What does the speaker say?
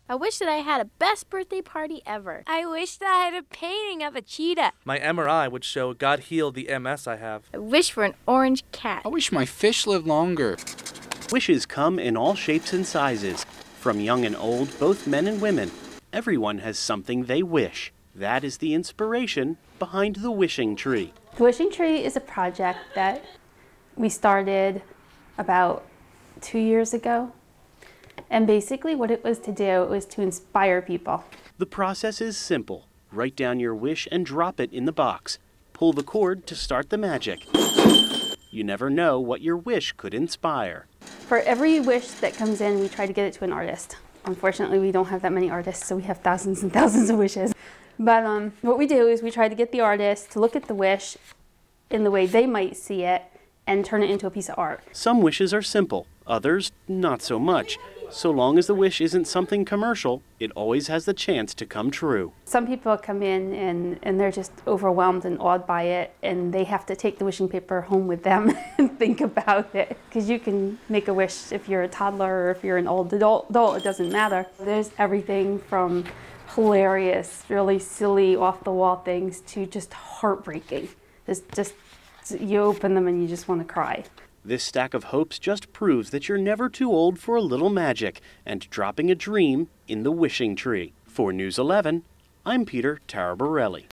I wish that I had a best birthday party ever. I wish that I had a painting of a cheetah. My MRI would show God healed the MS I have. I wish for an orange cat. I wish my fish lived longer. Wishes come in all shapes and sizes. From young and old, both men and women. Everyone has something they wish. That is the inspiration behind the Wishing Tree. The Wishing Tree is a project that we started about 2 years ago. And basically what it was to do, it was to inspire people. The process is simple. Write down your wish and drop it in the box. Pull the cord to start the magic. You never know what your wish could inspire. For every wish that comes in, we try to get it to an artist. Unfortunately, we don't have that many artists, so we have thousands and thousands of wishes. But what we do is we try to get the artist to look at the wish in the way they might see it and turn it into a piece of art. Some wishes are simple, others not so much. So long as the wish isn't something commercial, it always has the chance to come true. Some people come in and they're just overwhelmed and awed by it, and they have to take the wishing paper home with them and think about it. Because you can make a wish if you're a toddler or if you're an old adult, it doesn't matter. There's everything from hilarious, really silly, off-the-wall things to just heartbreaking. Just you open them and you just want to cry. This stack of hopes just proves that you're never too old for a little magic and dropping a dream in the Wishing Tree. For News 11, I'm Peter Taraborelli.